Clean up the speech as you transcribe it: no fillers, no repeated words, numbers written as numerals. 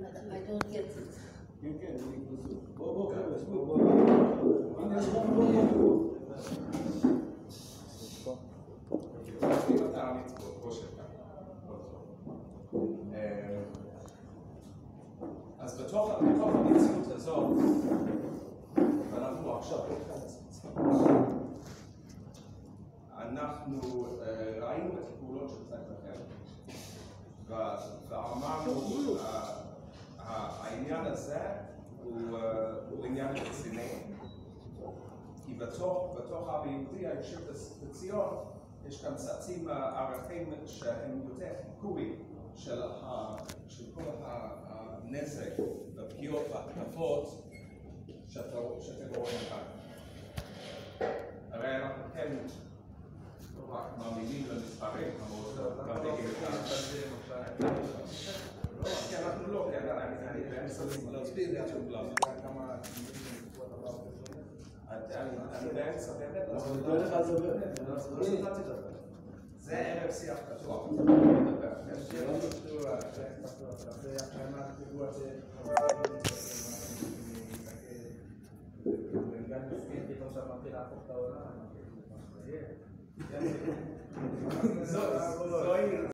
I don't get it. כן, כן, הם נכנסו. בוא, הנה, אם אתה מצפות, פה שלך. אז בתוך המציאות הזאת, ואנחנו עכשיו אנחנו ראינו את הפעולות של צד אחר, ואמרנו העניין הזה הוא עניין רציני, כי בתוך העם היהודי היושב בציון יש כאן צצים ערכים שהם יותר חיקוי של כל הנזק והפגיעות וההתקפות שאתם רואים כאן. הרי אנחנו כן לא רק מאמינים למספרים, אבל מדאיגים את כי אנחנו לא, כי אני באמצע להסביר את זה בלב. אני באמצע באמת זה ערב שיח פתוח. זוהי